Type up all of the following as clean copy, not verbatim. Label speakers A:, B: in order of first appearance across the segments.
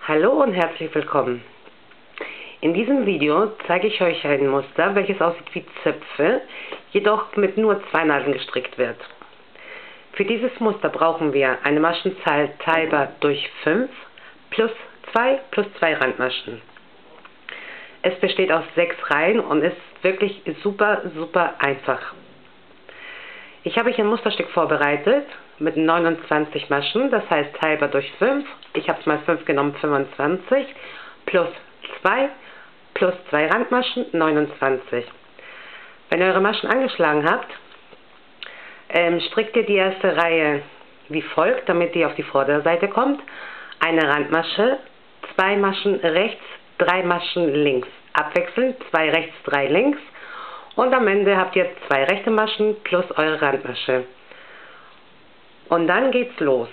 A: Hallo und herzlich willkommen. In diesem Video zeige ich euch ein Muster, welches aussieht wie Zöpfe, jedoch mit nur 2 Nadeln gestrickt wird. Für dieses Muster brauchen wir eine Maschenzahl teilbar durch 5 plus 2 Randmaschen. Es besteht aus 6 Reihen und ist wirklich super einfach. Ich habe hier ein Musterstück vorbereitet mit 29 Maschen, das heißt teilbar durch 5. Ich habe es mal 5 genommen, 25, plus 2 Randmaschen, 29. Wenn ihr eure Maschen angeschlagen habt, strickt ihr die erste Reihe wie folgt, damit die auf die Vorderseite kommt. Eine Randmasche, 2 Maschen rechts, 3 Maschen links. Abwechselnd, 2 rechts, 3 links. Und am Ende habt ihr 2 rechte Maschen plus eure Randmasche. Und dann geht's los.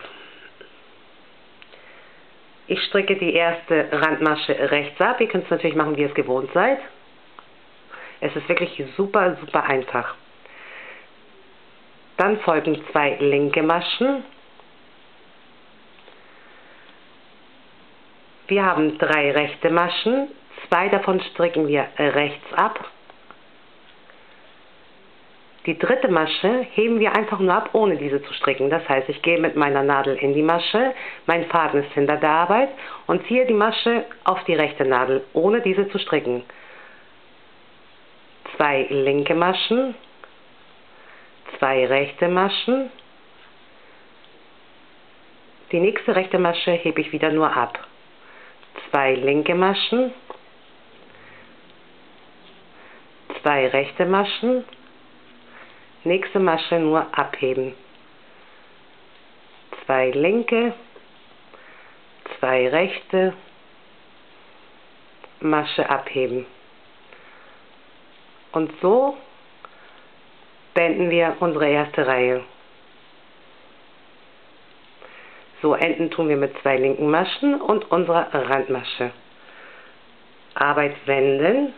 A: Ich stricke die erste Randmasche rechts ab. Ihr könnt es natürlich machen, wie ihr es gewohnt seid. Es ist wirklich super einfach. Dann folgen 2 linke Maschen. Wir haben 3 rechte Maschen. 2 davon stricken wir rechts ab. Die dritte Masche heben wir einfach nur ab, ohne diese zu stricken. Das heißt, ich gehe mit meiner Nadel in die Masche, mein Faden ist hinter der Arbeit und ziehe die Masche auf die rechte Nadel, ohne diese zu stricken. 2 linke Maschen, 2 rechte Maschen. Die nächste rechte Masche hebe ich wieder nur ab. 2 linke Maschen, 2 rechte Maschen. Nächste Masche nur abheben. 2 linke, 2 rechte, Masche abheben. Und so beenden wir unsere erste Reihe. So enden tun wir mit 2 linken Maschen und unserer Randmasche. Arbeit wenden.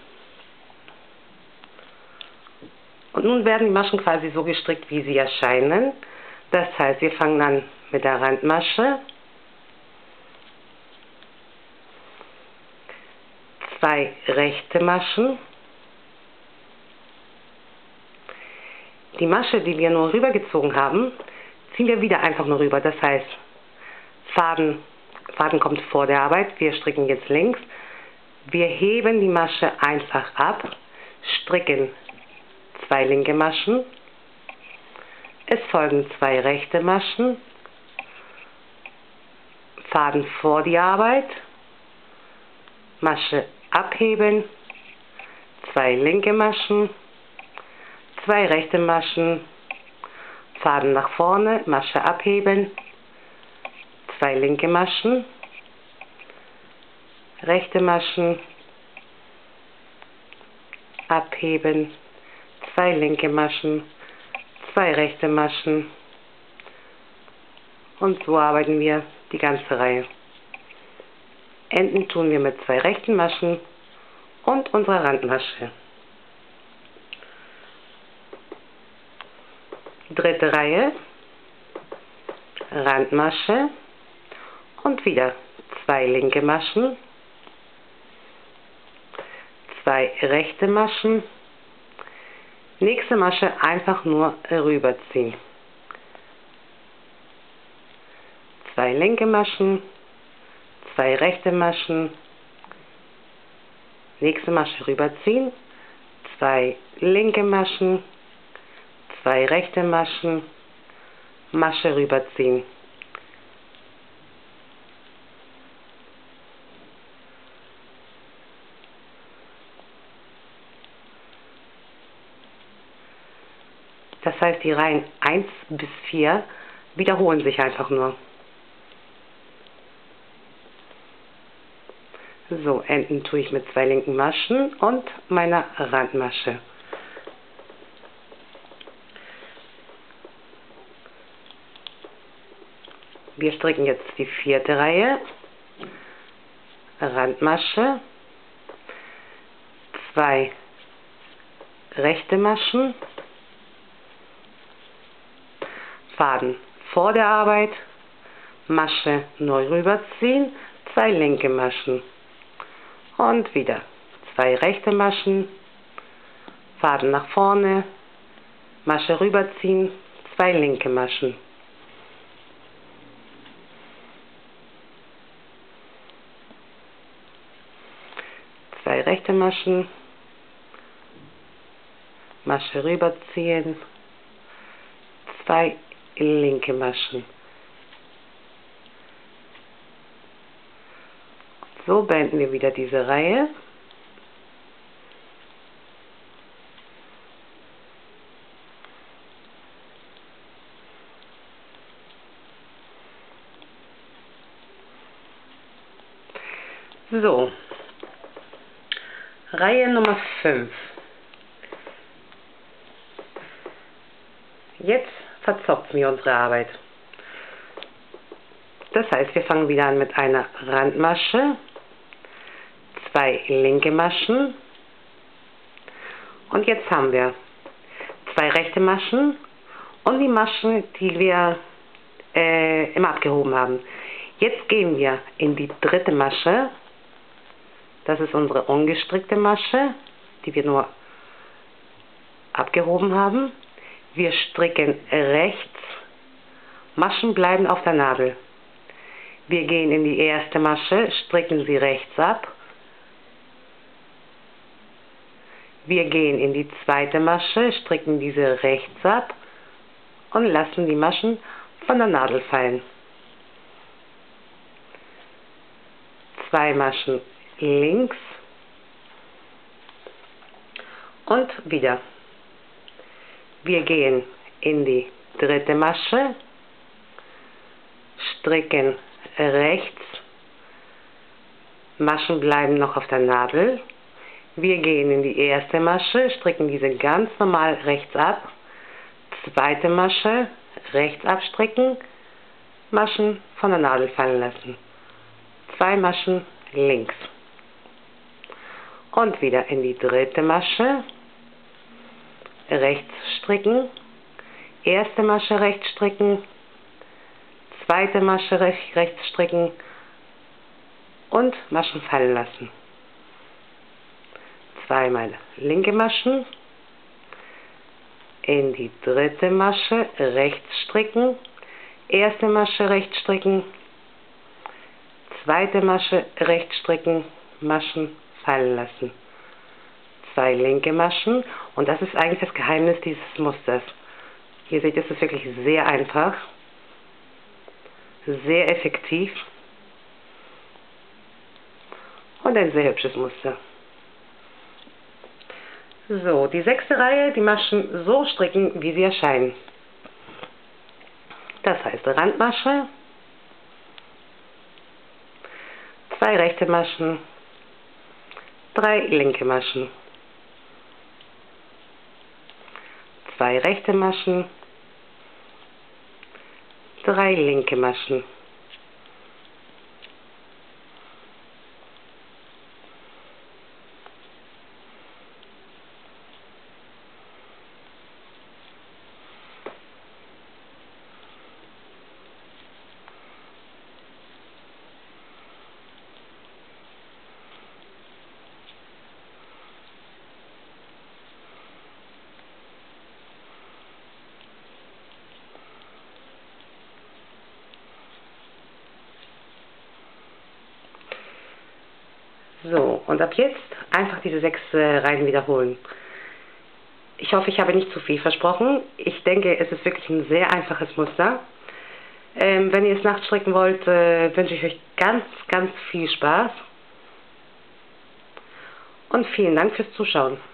A: Und nun werden die Maschen quasi so gestrickt, wie sie erscheinen. Das heißt, wir fangen an mit der Randmasche. 2 rechte Maschen. Die Masche, die wir nur rübergezogen haben, ziehen wir wieder einfach nur rüber. Das heißt, Faden kommt vor der Arbeit. Wir stricken jetzt links. Wir heben die Masche einfach ab, stricken 2 linke Maschen, es folgen 2 rechte Maschen, Faden vor die Arbeit, Masche abheben, 2 linke Maschen, 2 rechte Maschen, Faden nach vorne, Masche abheben, 2 linke Maschen, rechte Maschen, abheben, 2 linke Maschen, 2 rechte Maschen und so arbeiten wir die ganze Reihe. Enden tun wir mit 2 rechten Maschen und unserer Randmasche. Dritte Reihe, Randmasche und wieder 2 linke Maschen, 2 rechte Maschen. Nächste Masche einfach nur rüberziehen. 2 linke Maschen, 2 rechte Maschen, nächste Masche rüberziehen, 2 linke Maschen, 2 rechte Maschen, Masche rüberziehen. Das heißt, die Reihen 1 bis 4 wiederholen sich einfach nur. So, enden tue ich mit 2 linken Maschen und meiner Randmasche. Wir stricken jetzt die 4. Reihe, Randmasche, 2 rechte Maschen, Faden vor der Arbeit, Masche neu rüberziehen, 2 linke Maschen und wieder 2 rechte Maschen, Faden nach vorne, Masche rüberziehen, 2 linke Maschen. Zwei rechte Maschen, Masche rüberziehen, 2 linke Maschen. So beenden wir wieder diese Reihe. So, Reihe Nummer 5. Jetzt verzopfen wir unsere Arbeit. Das heißt, wir fangen wieder an mit einer Randmasche, 2 linke Maschen und jetzt haben wir 2 rechte Maschen und die Maschen, die wir immer abgehoben haben. Jetzt gehen wir in die dritte Masche. Das ist unsere ungestrickte Masche, die wir nur abgehoben haben. Wir stricken rechts, Maschen bleiben auf der Nadel. Wir gehen in die erste Masche, stricken sie rechts ab. Wir gehen in die zweite Masche, stricken diese rechts ab und lassen die Maschen von der Nadel fallen. 2 Maschen links und wieder. Wir gehen in die dritte Masche, stricken rechts, Maschen bleiben noch auf der Nadel. Wir gehen in die erste Masche, stricken diese ganz normal rechts ab, zweite Masche, rechts abstricken, Maschen von der Nadel fallen lassen. 2 Maschen links. Und wieder in die dritte Masche, rechts stricken, erste Masche rechts stricken, zweite Masche rechts stricken und Maschen fallen lassen. 2 mal linke Maschen, in die dritte Masche rechts stricken, erste Masche rechts stricken, zweite Masche rechts stricken, Maschen fallen lassen. 2 linke Maschen und das ist eigentlich das Geheimnis dieses Musters. Ihr seht, es ist wirklich sehr einfach, sehr effektiv und ein sehr hübsches Muster. So, die 6. Reihe, die Maschen so stricken, wie sie erscheinen. Das heißt Randmasche, 2 rechte Maschen, 3 linke Maschen, 2 rechte Maschen, 3 linke Maschen, so, und ab jetzt einfach diese 6 Reihen wiederholen. Ich hoffe, ich habe nicht zu viel versprochen. Ich denke, es ist wirklich ein sehr einfaches Muster. Wenn ihr es nachts stricken wollt, wünsche ich euch ganz, ganz viel Spaß. Und vielen Dank fürs Zuschauen.